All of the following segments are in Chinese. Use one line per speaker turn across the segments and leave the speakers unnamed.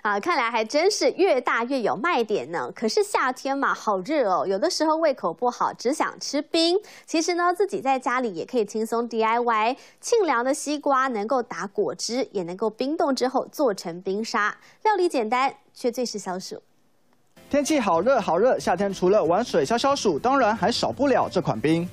啊，看来还真是越大越有卖点呢。可是夏天嘛，好热哦，有的时候胃口不好，只想吃冰。其实呢，自己在家里也可以轻松 DIY， 沁凉的西瓜能够打果汁，也能够冰冻之后做成冰沙，料理简单，却最是消暑。
天气好热好热，夏天除了玩水消暑，当然还少不了这款冰。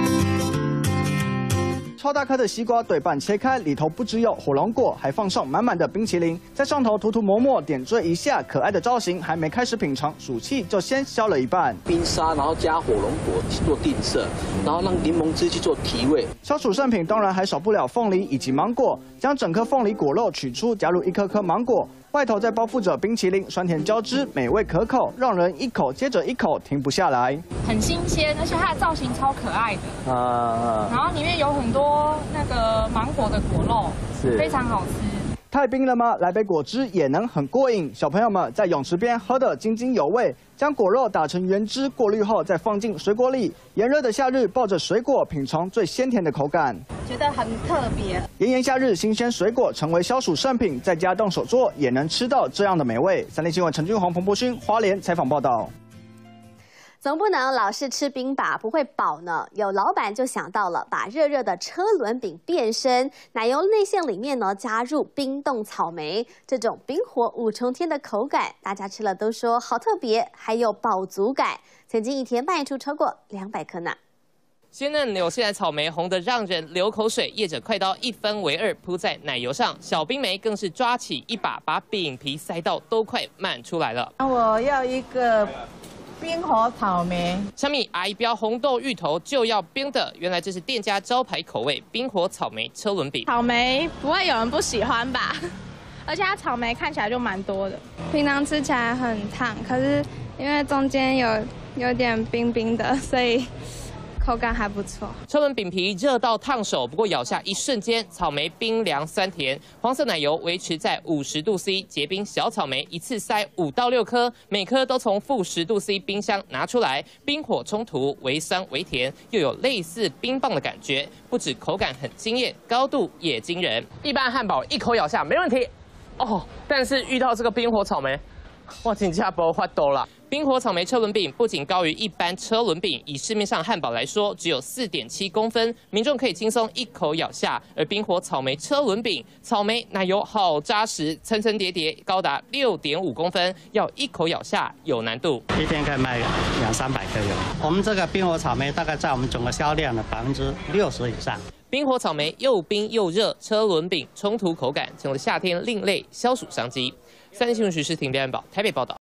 超大颗的西瓜对半切开，里头不只有火龙果，还放上满满的冰淇淋，在上头涂抹抹，点缀一下可爱的造型。还没开始品尝，暑气就先消了一半。
冰沙，然后加火龙果做定色，然后让柠檬汁去做提味。
消暑圣品当然还少不了凤梨以及芒果，将整颗凤梨果肉取出，加入一颗颗芒果。 外头再包覆着冰淇淋，酸甜交织，美味可口，让人一口接着一口停不下来。
很新鲜，而且它的造型超可爱的。然后里面有很多那个芒果的果肉，非常好吃。
太冰了吗？来杯果汁也能很过瘾。小朋友们在泳池边喝得津津有味。将果肉打成原汁，过滤后再放进水果里。炎热的夏日，抱着水果品尝最鲜甜的口感，
觉得很特别。
炎炎夏日，新鲜水果成为消暑圣品，在家动手做也能吃到这样的美味。三立新闻陈俊宏、彭博勋花莲采访报道。
总不能老是吃冰吧，不会饱呢。有老板就想到了，把热热的车轮饼变身，奶油内馅里面呢加入冰冻草莓，这种冰火五重天的口感，大家吃了都说好特别，还有饱足感。曾经一天卖出超过200颗呢。
鲜嫩纽西兰草莓红得让人流口水，业者快刀1分为2铺在奶油上，小冰梅更是抓起一把，把饼皮塞到都快漫出来了。
我要一个。 冰火草莓，
小米阿姨标红豆芋头就要冰的，原来这是店家招牌口味冰火草莓车轮饼。
草莓不会有人不喜欢吧？而且它草莓看起来就蛮多的，
平常吃起来很烫，可是因为中间有点冰冰的，所以。 口感还不错，
车轮饼皮热到烫手，不过咬下一瞬间，草莓冰凉酸甜，黄色奶油维持在50度C， 结冰小草莓一次塞5到6颗，每颗都从-10度C 冰箱拿出来，冰火冲突，微酸微甜，又有类似冰棒的感觉，不止口感很惊艳，高度也惊人。一般汉堡一口咬下没问题，哦，但是遇到这个冰火草莓，我真的没法度了。 冰火草莓车轮饼不仅高于一般车轮饼，以市面上汉堡来说，只有4.7公分，民众可以轻松一口咬下。而冰火草莓车轮饼，草莓奶油好扎实，层层叠叠，高达6.5公分，要一口咬下有难度。
一天可以卖200-300颗有。我们这个冰火草莓大概在我们整个销量的60%以上。
冰火草莓又冰又热，车轮饼冲突口感，成了夏天另类消暑商机。三立新闻徐世廷、廖安宝台北报道。